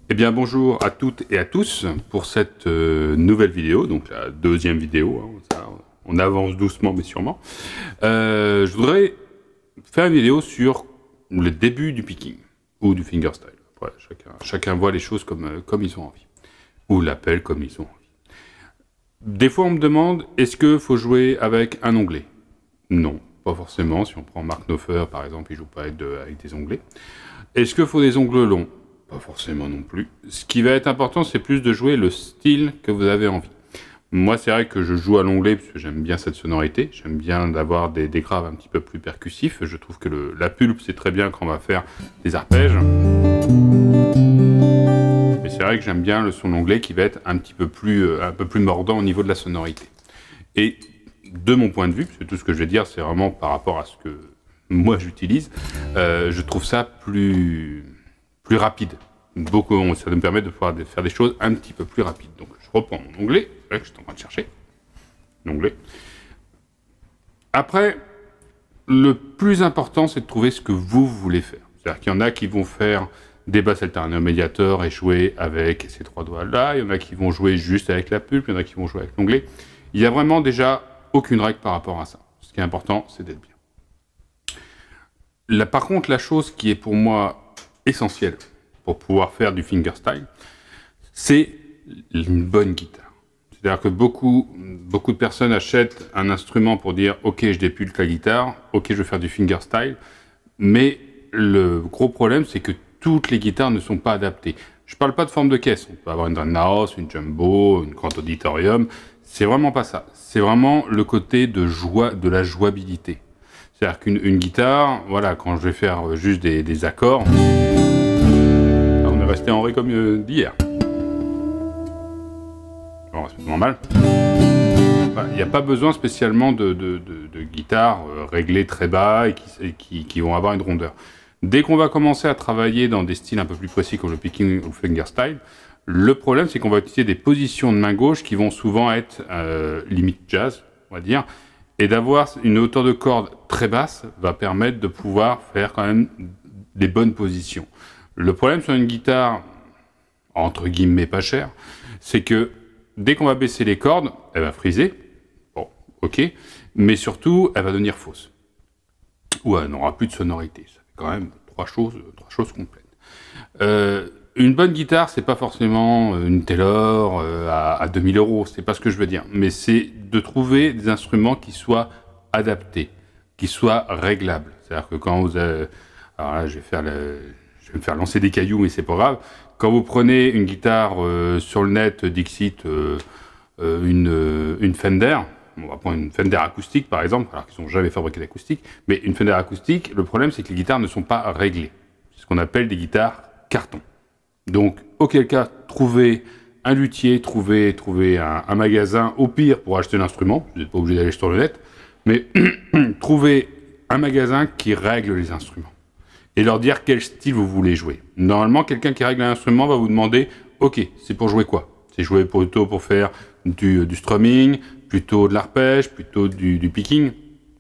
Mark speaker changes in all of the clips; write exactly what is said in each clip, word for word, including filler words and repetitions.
Speaker 1: Eh bien bonjour à toutes et à tous pour cette euh, nouvelle vidéo, donc la deuxième vidéo, hein, ça, on avance doucement mais sûrement. Euh, je voudrais faire une vidéo sur le début du picking ou du fingerstyle. Voilà, chacun, chacun voit les choses comme, euh, comme ils ont envie, ou l'appelle comme ils ont envie. Des fois on me demande, est-ce qu'il faut jouer avec un onglet? Non, pas forcément. Si on prend Mark Knopfler par exemple, il joue pas avec, de, avec des onglets. Est-ce qu'il faut des ongles longs? Pas forcément non plus. Ce qui va être important, c'est plus de jouer le style que vous avez envie. Moi, c'est vrai que je joue à l'onglet parce que j'aime bien cette sonorité. J'aime bien d'avoir des, des graves un petit peu plus percussifs. Je trouve que le, la pulpe, c'est très bien quand on va faire des arpèges. Mais c'est vrai que j'aime bien le son onglet qui va être un petit peu plus, un peu plus mordant au niveau de la sonorité. Et de mon point de vue, parce que tout ce que je vais dire, c'est vraiment par rapport à ce que moi j'utilise, euh, je trouve ça plus... plus rapide. Beaucoup, ça me permet de pouvoir faire des choses un petit peu plus rapides. Donc je reprends mon onglet, c'est vrai que je suis en train de chercher l'onglet. Après, le plus important, c'est de trouver ce que vous voulez faire. C'est-à-dire qu'il y en a qui vont faire des basses alternées au médiator et jouer avec ces trois doigts-là. Il y en a qui vont jouer juste avec la pulpe, il y en a qui vont jouer avec l'onglet. Il n'y a vraiment déjà aucune règle par rapport à ça. Ce qui est important, c'est d'être bien. Là, par contre, la chose qui est pour moi essentiel pour pouvoir faire du fingerstyle, c'est une bonne guitare. C'est-à-dire que beaucoup, beaucoup de personnes achètent un instrument pour dire « Ok, je dépulpe la guitare, ok, je vais faire du fingerstyle », mais le gros problème, c'est que toutes les guitares ne sont pas adaptées. Je ne parle pas de forme de caisse. On peut avoir une Dreadnought, une Jumbo, une Grand Auditorium. C'est vraiment pas ça. C'est vraiment le côté de joie, de la jouabilité. C'est-à-dire qu'une une guitare, voilà, quand je vais faire juste des, des accords, on est resté en ré comme euh, d'hier. Bon, c'est pas mal. Il n'y a pas besoin spécialement de, de, de, de guitares euh, réglées très bas et qui, et qui, qui vont avoir une rondeur. Dès qu'on va commencer à travailler dans des styles un peu plus précis comme le picking ou le fingerstyle, le problème c'est qu'on va utiliser des positions de main gauche qui vont souvent être euh, limite jazz, on va dire. Et d'avoir une hauteur de corde très basse va permettre de pouvoir faire quand même des bonnes positions. Le problème sur une guitare, entre guillemets pas chère, c'est que dès qu'on va baisser les cordes, elle va friser. Bon, ok. Mais surtout, elle va devenir fausse. Ou elle n'aura plus de sonorité. Ça fait quand même trois choses, trois choses complètes. Euh, Une bonne guitare, c'est pas forcément une Taylor euh, à, à deux mille euros, c'est pas ce que je veux dire. Mais c'est de trouver des instruments qui soient adaptés, qui soient réglables. C'est-à-dire que quand vous avez... Alors là, je vais, faire le, je vais me faire lancer des cailloux, mais c'est pas grave. Quand vous prenez une guitare euh, sur le net, Dixit, euh, euh, une, une Fender, on va prendre une Fender acoustique par exemple, alors qu'ils n'ont jamais fabriqué d'acoustique, mais une Fender acoustique, le problème c'est que les guitares ne sont pas réglées. C'est ce qu'on appelle des guitares carton. Donc, auquel cas, trouvez un luthier, trouvez, trouvez un, un magasin, au pire, pour acheter l'instrument. Vous n'êtes pas obligé d'aller sur le net. Mais trouvez un magasin qui règle les instruments. Et leur dire quel style vous voulez jouer. Normalement, quelqu'un qui règle un instrument va vous demander, ok, c'est pour jouer quoi? C'est jouer plutôt pour faire du, du strumming, plutôt de l'arpège, plutôt du, du picking.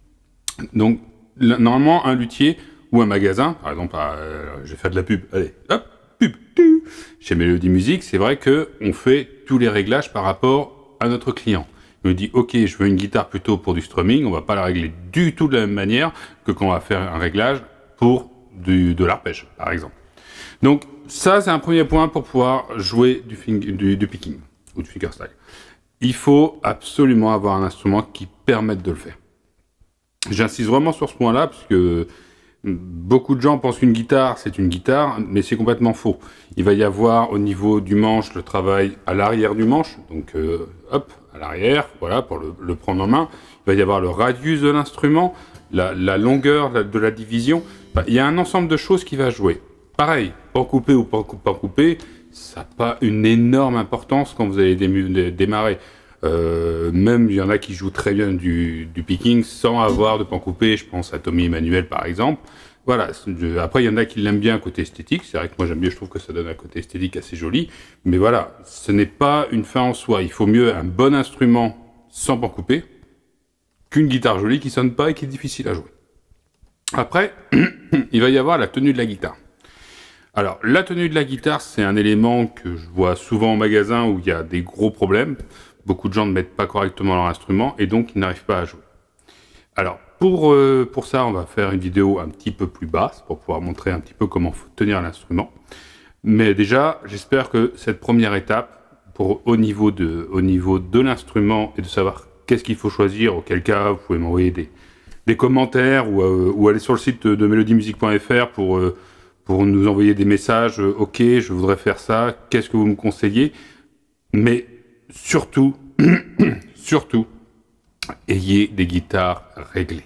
Speaker 1: Donc, normalement, un luthier ou un magasin, par exemple, euh, je vais faire de la pub, allez, hop, pub, chez Mélodie Musique, c'est vrai qu'on fait tous les réglages par rapport à notre client. Il me dit, ok, je veux une guitare plutôt pour du strumming, on va pas la régler du tout de la même manière que quand on va faire un réglage pour du, de l'arpège, par exemple. Donc, ça, c'est un premier point pour pouvoir jouer du, du, du picking ou du fingerstyle. Il faut absolument avoir un instrument qui permette de le faire. J'insiste vraiment sur ce point-là, parce que beaucoup de gens pensent qu'une guitare, c'est une guitare, mais c'est complètement faux. Il va y avoir au niveau du manche le travail à l'arrière du manche, donc euh, hop, à l'arrière, voilà, pour le, le prendre en main. Il va y avoir le radius de l'instrument, la, la longueur de la, de la division. Enfin, il y a un ensemble de choses qui va jouer. Pareil, pas coupé ou pas, pas coupé, ça n'a pas une énorme importance quand vous allez dé démarrer. Euh, même il y en a qui jouent très bien du, du picking sans avoir de pan coupé, je pense à Tommy Emmanuel par exemple. Voilà. Je, après il y en a qui l'aiment bien côté esthétique, c'est vrai que moi j'aime bien, je trouve que ça donne un côté esthétique assez joli, mais voilà, ce n'est pas une fin en soi. Il faut mieux un bon instrument sans pan coupé qu'une guitare jolie qui sonne pas et qui est difficile à jouer. Après, il va y avoir la tenue de la guitare. Alors, la tenue de la guitare, c'est un élément que je vois souvent en magasin où il y a des gros problèmes. Beaucoup de gens ne mettent pas correctement leur instrument et donc ils n'arrivent pas à jouer. Alors, pour, euh, pour ça, on va faire une vidéo un petit peu plus basse pour pouvoir montrer un petit peu comment faut tenir l'instrument. Mais déjà, j'espère que cette première étape, pour, au niveau de, au niveau de l'instrument et de savoir qu'est-ce qu'il faut choisir, auquel cas, vous pouvez m'envoyer des, des commentaires ou, euh, ou aller sur le site de melody music point F R pour, euh, pour nous envoyer des messages. Euh, ok, je voudrais faire ça, qu'est-ce que vous me conseillez? Mais surtout, surtout, ayez des guitares réglées.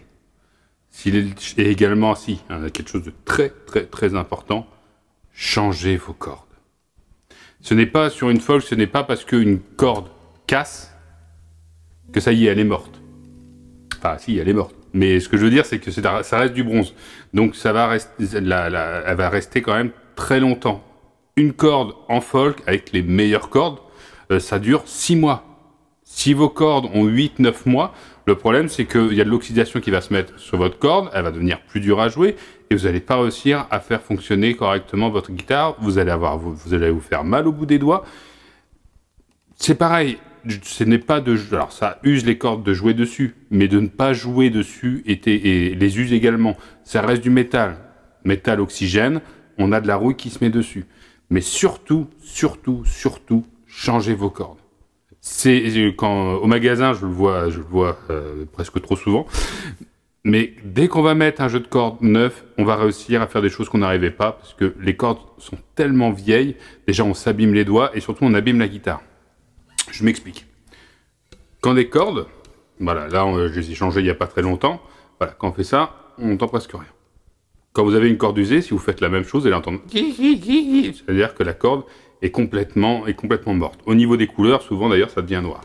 Speaker 1: Et également, si, hein, quelque chose de très, très, très important, changez vos cordes. Ce n'est pas sur une folk, ce n'est pas parce qu'une corde casse que ça y est, elle est morte. Enfin, si, elle est morte. Mais ce que je veux dire, c'est que ça reste du bronze. Donc, ça va rester, la, la, elle va rester quand même très longtemps. Une corde en folk, avec les meilleures cordes, euh, ça dure six mois. Si vos cordes ont huit neuf mois, le problème, c'est qu'il y a de l'oxydation qui va se mettre sur votre corde, elle va devenir plus dure à jouer, et vous n'allez pas réussir à faire fonctionner correctement votre guitare, vous allez, avoir, vous, vous allez vous faire mal au bout des doigts. C'est pareil, ce n'est pas de... Alors ça use les cordes de jouer dessus, mais de ne pas jouer dessus et, et les use également. Ça reste du métal, métal oxygène, on a de la rouille qui se met dessus. Mais surtout, surtout, surtout, changez vos cordes. C'est quand au magasin, je le vois, je le vois euh, presque trop souvent. Mais dès qu'on va mettre un jeu de cordes neuf, on va réussir à faire des choses qu'on n'arrivait pas parce que les cordes sont tellement vieilles. Déjà, on s'abîme les doigts et surtout, on abîme la guitare. Je m'explique. Quand des cordes, voilà, là, on, je les ai changées il n'y a pas très longtemps. Voilà, quand on fait ça, on n'entend presque rien. Quand vous avez une corde usée, si vous faites la même chose, elle entend. C'est-à-dire que la corde est complètement, est complètement morte. Au niveau des couleurs, souvent d'ailleurs, ça devient noir.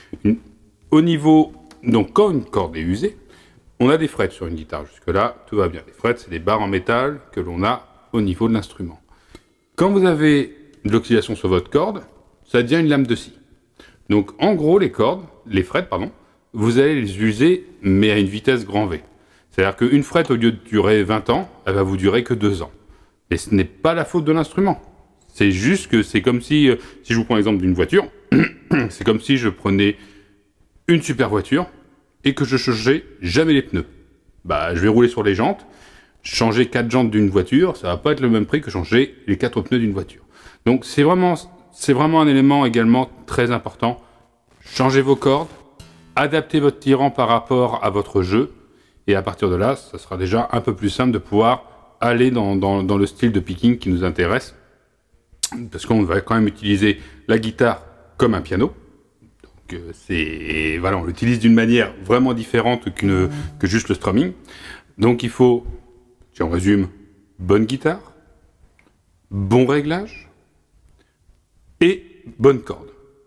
Speaker 1: Au niveau, donc quand une corde est usée, on a des frettes sur une guitare. Jusque-là, tout va bien. Les frettes, c'est des barres en métal que l'on a au niveau de l'instrument. Quand vous avez de l'oxydation sur votre corde, ça devient une lame de scie. Donc en gros, les cordes, les frettes, pardon, vous allez les user, mais à une vitesse grand V. C'est-à-dire qu'une frette, au lieu de durer vingt ans, elle va vous durer que deux ans. Et ce n'est pas la faute de l'instrument. C'est juste que c'est comme si, euh, si je vous prends l'exemple d'une voiture, c'est comme si je prenais une super voiture et que je changeais jamais les pneus. Bah, je vais rouler sur les jantes, changer quatre jantes d'une voiture, ça va pas être le même prix que changer les quatre pneus d'une voiture. Donc c'est vraiment, c'est vraiment un élément également très important. Changez vos cordes, adaptez votre tirant par rapport à votre jeu, et à partir de là, ça sera déjà un peu plus simple de pouvoir aller dans, dans, dans le style de picking qui nous intéresse. Parce qu'on va quand même utiliser la guitare comme un piano. Donc euh, c'est voilà, on l'utilise d'une manière vraiment différente qu'une que juste le strumming. Donc il faut, si on résume, bonne guitare, bon réglage et bonne corde.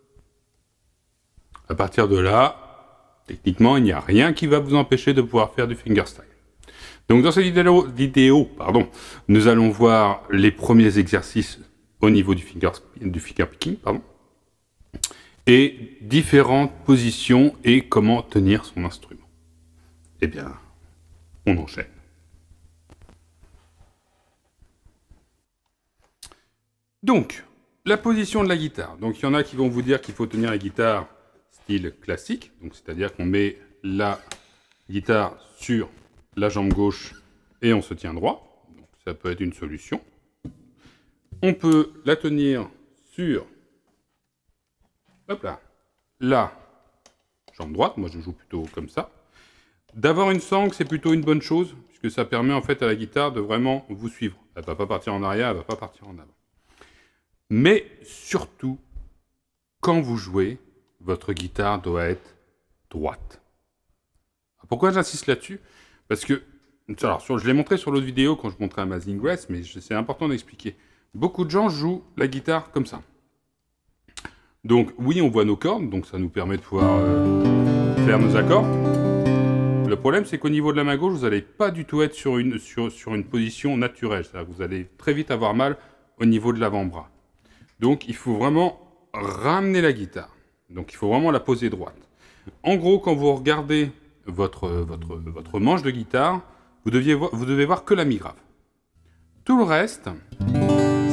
Speaker 1: À partir de là, techniquement, il n'y a rien qui va vous empêcher de pouvoir faire du fingerstyle. Donc dans cette vidéo, vidéo pardon, nous allons voir les premiers exercices au niveau du finger, du finger picking, pardon, et différentes positions et comment tenir son instrument. Eh bien, on enchaîne. Donc, la position de la guitare. Donc, il y en a qui vont vous dire qu'il faut tenir la guitare style classique, donc c'est-à-dire qu'on met la guitare sur la jambe gauche et on se tient droit. Donc, ça peut être une solution. On peut la tenir sur, hop là, la jambe droite. Moi, je joue plutôt comme ça. D'avoir une sangle, c'est plutôt une bonne chose, puisque ça permet en fait à la guitare de vraiment vous suivre. Elle ne va pas partir en arrière, elle ne va pas partir en avant. Mais surtout, quand vous jouez, votre guitare doit être droite. Pourquoi j'insiste là-dessus? Parce que, alors, sur, je l'ai montré sur l'autre vidéo quand je montrais Amazing Grace, mais c'est important d'expliquer. Beaucoup de gens jouent la guitare comme ça. Donc oui, on voit nos cordes, donc ça nous permet de pouvoir euh, faire nos accords. Le problème, c'est qu'au niveau de la main gauche, vous n'allez pas du tout être sur une, sur, sur une position naturelle. C'est-à-dire que vous allez très vite avoir mal au niveau de l'avant-bras. Donc il faut vraiment ramener la guitare. Donc il faut vraiment la poser droite. En gros, quand vous regardez votre, votre, votre manche de guitare, vous, deviez voir, vous devez voir que la mi grave. Tout le reste,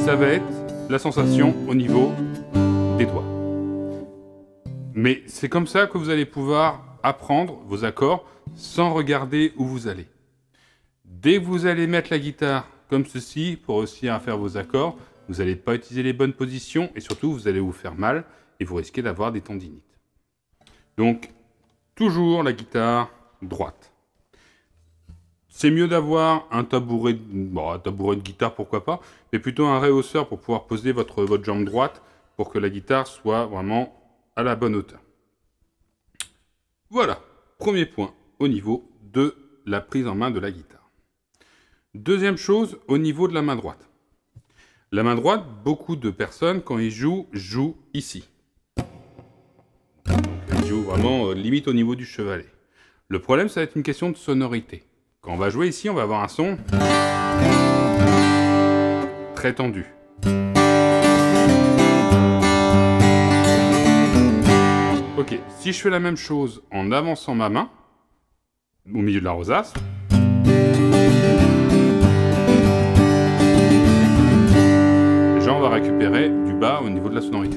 Speaker 1: ça va être la sensation au niveau des doigts. Mais c'est comme ça que vous allez pouvoir apprendre vos accords sans regarder où vous allez. Dès que vous allez mettre la guitare comme ceci pour réussir à faire vos accords, vous n'allez pas utiliser les bonnes positions et surtout vous allez vous faire mal et vous risquez d'avoir des tendinites. Donc, toujours la guitare droite. C'est mieux d'avoir un tabouret, bon, un tabouret de guitare, pourquoi pas, mais plutôt un rehausseur pour pouvoir poser votre, votre jambe droite pour que la guitare soit vraiment à la bonne hauteur. Voilà, premier point au niveau de la prise en main de la guitare. Deuxième chose, au niveau de la main droite. La main droite, beaucoup de personnes, quand ils jouent, jouent ici. Donc, ils jouent vraiment euh, limite au niveau du chevalet. Le problème, ça va être une question de sonorité. Quand on va jouer ici, on va avoir un son très tendu. Ok, si je fais la même chose en avançant ma main, au milieu de la rosace, déjà on va récupérer du bas au niveau de la sonorité.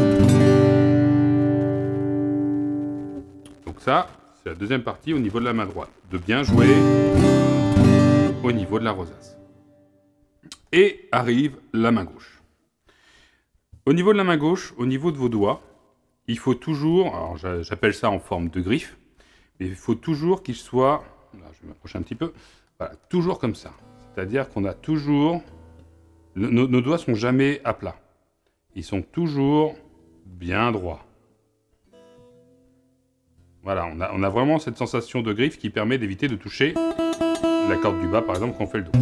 Speaker 1: Donc ça, c'est la deuxième partie au niveau de la main droite, de bien jouer au niveau de la rosace. Et arrive la main gauche. Au niveau de la main gauche, au niveau de vos doigts, il faut toujours, alors j'appelle ça en forme de griffe, mais il faut toujours qu'il soit, là, je vais m'approcher un petit peu, voilà, toujours comme ça. C'est-à-dire qu'on a toujours, nos, nos doigts sont jamais à plat. Ils sont toujours bien droits. Voilà, on a, on a vraiment cette sensation de griffe qui permet d'éviter de toucher la corde du bas, par exemple, quand on fait le do.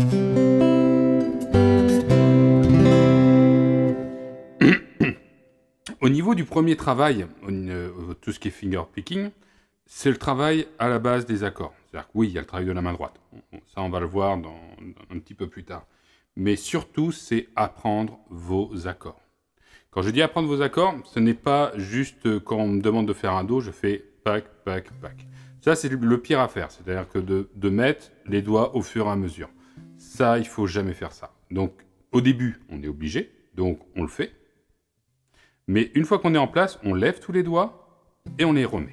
Speaker 1: Au niveau du premier travail, euh, tout ce qui est finger picking, c'est le travail à la base des accords. C'est-à-dire que oui, il y a le travail de la main droite. Ça, on va le voir dans, dans, un petit peu plus tard. Mais surtout, c'est apprendre vos accords. Quand je dis apprendre vos accords, ce n'est pas juste quand on me demande de faire un do, je fais pac, pac, pac. Ça, c'est le pire à faire. C'est-à-dire que de, de mettre les doigts au fur et à mesure. Ça, il ne faut jamais faire ça. Donc, au début, on est obligé. Donc, on le fait. Mais une fois qu'on est en place, on lève tous les doigts et on les remet.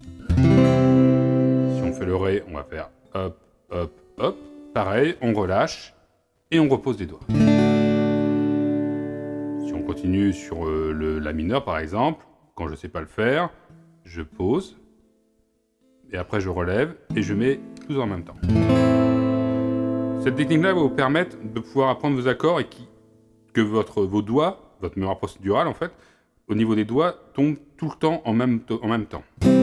Speaker 1: Si on fait le ré, on va faire hop, hop, hop. Pareil, on relâche et on repose les doigts. Si on continue sur euh, le, la mineure, par exemple, quand je ne sais pas le faire, je pose et après je relève et je mets tout en même temps. Cette technique-là va vous permettre de pouvoir apprendre vos accords et qui, que votre, vos doigts, votre mémoire procédurale en fait, au niveau des doigts, tombe tout le temps en même, en même temps.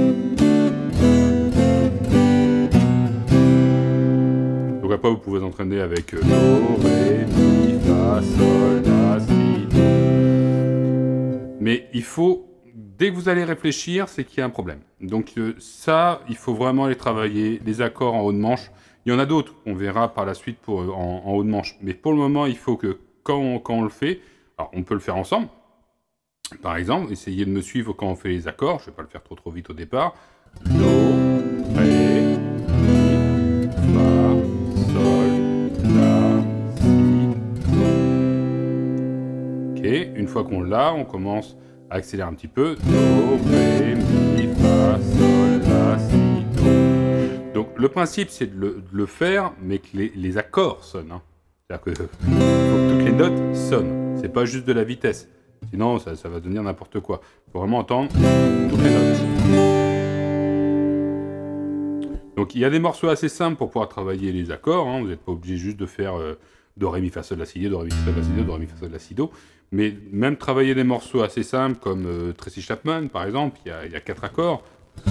Speaker 1: Donc après, vous pouvez vous entraîner avec Do, Ré, Mi, Fa, Sol, La, Si, Do. Mais il faut, dès que vous allez réfléchir, c'est qu'il y a un problème. Donc euh, ça, il faut vraiment les travailler, les accords en haut de manche. Il y en a d'autres, on verra par la suite pour, en, en haut de manche. Mais pour le moment, il faut que quand on, quand on le fait, alors on peut le faire ensemble. Par exemple, essayez de me suivre quand on fait les accords. Je ne vais pas le faire trop trop vite au départ. Do, Ré, Mi, Fa, Sol, La, Si, Do. Ok, une fois qu'on l'a, on commence à accélérer un petit peu. Do, Ré, Mi, Fa, Sol, La, Si, Do. Donc le principe c'est de, de le faire, mais que les, les accords sonnent. Hein. C'est-à-dire qu'il faut que toutes les notes sonnent. C'est pas juste de la vitesse. Sinon, ça, ça va devenir n'importe quoi. Il faut vraiment entendre toutes les notes. Donc, il y a des morceaux assez simples pour pouvoir travailler les accords. Hein. Vous n'êtes pas obligé juste de faire euh, Do, Ré, Mi, Fa, Sol, La, Si, Do, Do, Ré, Mi, Fa, Sol, La, Si, Do, Do, Ré, Mi, Fa, Sol, La, Si, Do. Mais même travailler des morceaux assez simples comme euh, Tracy Chapman, par exemple, il y a, il y a quatre accords. Sol.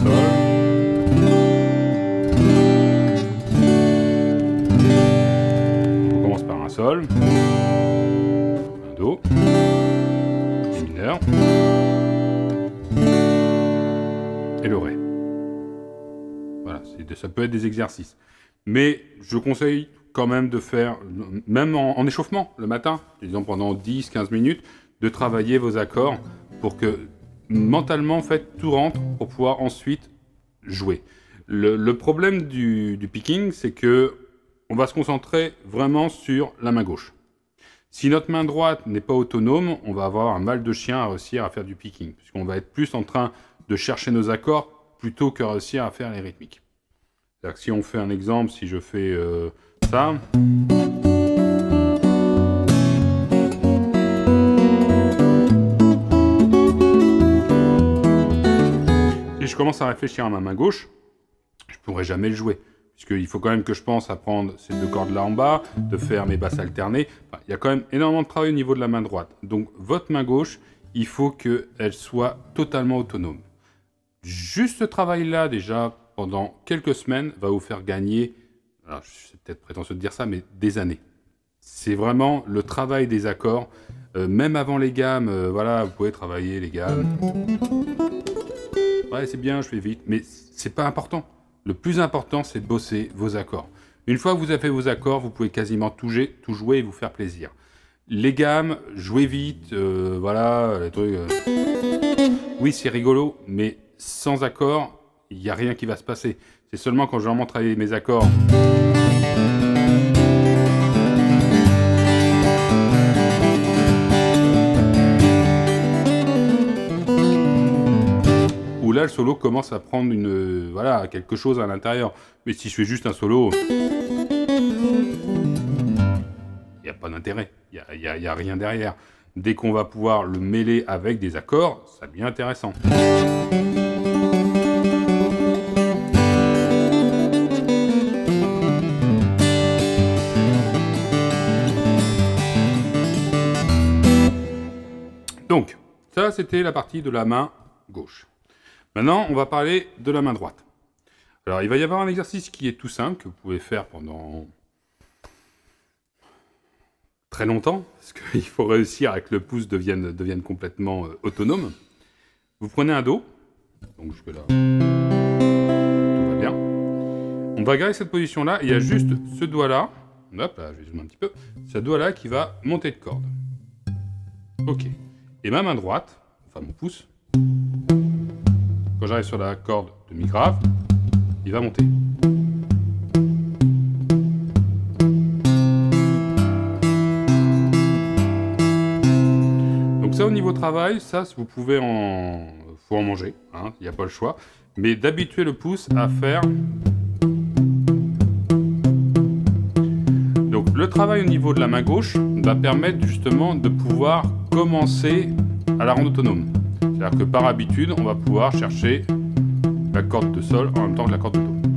Speaker 1: On commence par un Sol. Un Do. Et le Ré. Voilà, ça peut être des exercices. Mais je conseille quand même de faire, même en, en échauffement, le matin, disons pendant dix à quinze minutes, de travailler vos accords pour que mentalement, en fait, tout rentre pour pouvoir ensuite jouer. Le, le problème du, du picking, c'est que on va se concentrer vraiment sur la main gauche. Si notre main droite n'est pas autonome, on va avoir un mal de chien à réussir à faire du picking, puisqu'on va être plus en train de chercher nos accords plutôt que réussir à faire les rythmiques. C'est-à-dire que si on fait un exemple, si je fais euh, ça... Si je commence à réfléchir à ma main gauche, je ne pourrai jamais le jouer. Puisqu'il faut quand même que je pense à prendre ces deux cordes là en bas, de faire mes basses alternées. Enfin, il y a quand même énormément de travail au niveau de la main droite. Donc votre main gauche, il faut qu'elle soit totalement autonome. Juste ce travail-là, déjà, pendant quelques semaines, va vous faire gagner, alors c'est peut-être prétentieux de dire ça, mais des années. C'est vraiment le travail des accords. Euh, même avant les gammes, euh, voilà, vous pouvez travailler les gammes. Ouais, c'est bien, je fais vite, mais c'est pas important. Le plus important, c'est de bosser vos accords. Une fois que vous avez fait vos accords, vous pouvez quasiment tout jouer, tout jouer et vous faire plaisir. Les gammes, jouez vite, euh, voilà, les trucs... Euh... Oui, c'est rigolo, mais sans accords, il n'y a rien qui va se passer. C'est seulement quand je vais vraiment travailler mes accords... où là, le solo commence à prendre une, euh, voilà, quelque chose à l'intérieur. Mais si je fais juste un solo... il n'y a pas d'intérêt, il n'y a, a, a rien derrière. Dès qu'on va pouvoir le mêler avec des accords, ça devient intéressant. Donc, ça c'était la partie de la main gauche. Maintenant, on va parler de la main droite. Alors, il va y avoir un exercice qui est tout simple, que vous pouvez faire pendant très longtemps, parce qu'il faut réussir à que le pouce devienne, devienne complètement euh, autonome. Vous prenez un Do, donc jusque-là, tout va bien. On va garder cette position-là, et il y a juste ce doigt-là, hop, là, je vais zoomer un petit peu, ce doigt-là qui va monter de corde. Ok. Et ma main droite, enfin mon pouce, quand j'arrive sur la corde de mi grave, il va monter. Donc ça, au niveau travail, ça, vous pouvez en... faut en manger, hein, il n'y a pas le choix. Mais d'habituer le pouce à faire... Donc le travail au niveau de la main gauche va permettre justement de pouvoir commencer à la rendre autonome. C'est-à-dire que par habitude, on va pouvoir chercher la corde de sol en même temps que la corde de Do.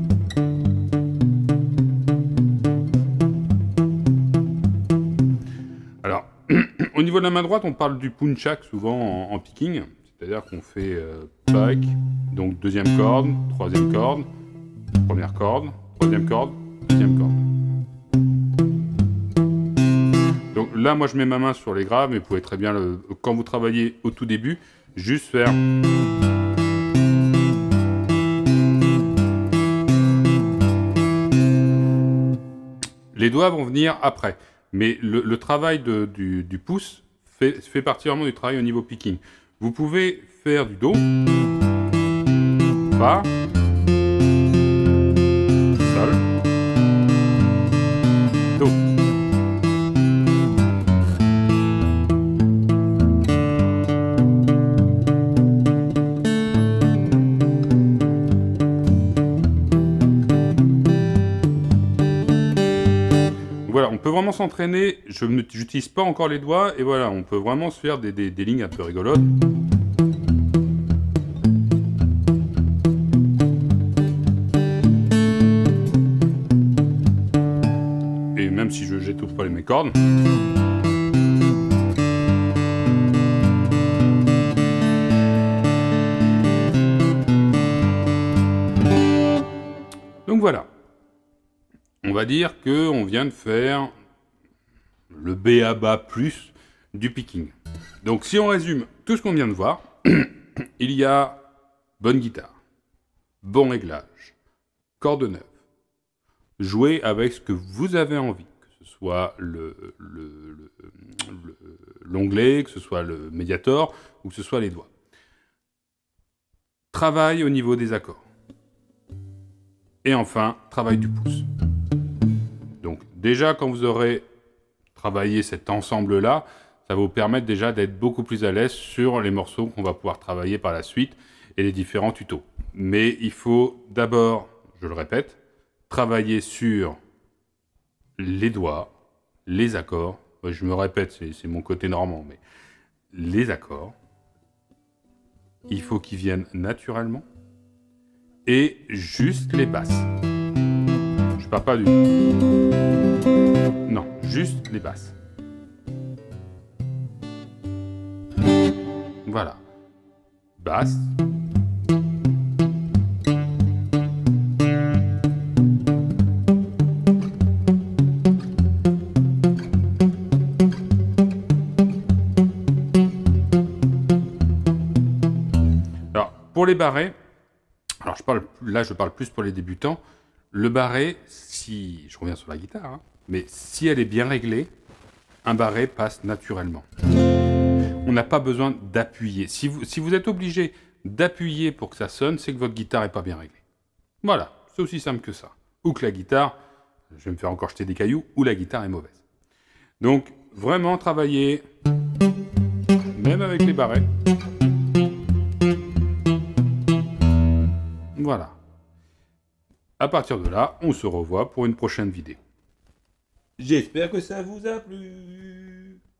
Speaker 1: Alors, au niveau de la main droite, on parle du punchak souvent en, en picking. C'est-à-dire qu'on fait euh, pack, donc deuxième corde, troisième corde, première corde, troisième corde, deuxième corde. Donc là, moi, je mets ma main sur les graves, mais vous pouvez très bien, le, quand vous travaillez au tout début, juste faire... Les doigts vont venir après, mais le, le travail de, du, du pouce fait, fait partie vraiment du travail au niveau picking. Vous pouvez faire du Do, Fa, Sol, Do. Voilà, on peut vraiment s'entraîner, je n'utilise pas encore les doigts, et voilà, on peut vraiment se faire des, des, des lignes un peu rigolotes. Et même si je j'étouffe pas les mes cordes. Donc voilà. On va dire qu'on vient de faire le B A B A plus du picking. Donc si on résume tout ce qu'on vient de voir, il y a bonne guitare, bon réglage, corde neuve, jouer avec ce que vous avez envie, que ce soit le, le, le, l'onglet, que ce soit le médiator ou que ce soit les doigts. Travail au niveau des accords. Et enfin, travail du pouce. Donc déjà, quand vous aurez travailler cet ensemble-là, ça va vous permettre déjà d'être beaucoup plus à l'aise sur les morceaux qu'on va pouvoir travailler par la suite et les différents tutos. Mais il faut d'abord, je le répète, travailler sur les doigts, les accords. Je me répète, c'est mon côté normand, mais les accords, il faut qu'ils viennent naturellement. Et juste les basses. Je parle pas du... Non, juste les basses. Voilà. Basse. Alors, pour les barrés, alors je parle, là je parle plus pour les débutants, le barré, si, je reviens sur la guitare, hein, mais si elle est bien réglée, un barré passe naturellement. On n'a pas besoin d'appuyer. Si vous, si vous êtes obligé d'appuyer pour que ça sonne, c'est que votre guitare n'est pas bien réglée. Voilà, c'est aussi simple que ça. Ou que la guitare, je vais me faire encore jeter des cailloux, ou la guitare est mauvaise. Donc, vraiment travailler, même avec les barrets. Voilà. À partir de là, on se revoit pour une prochaine vidéo.
Speaker 2: J'espère que ça vous a plu.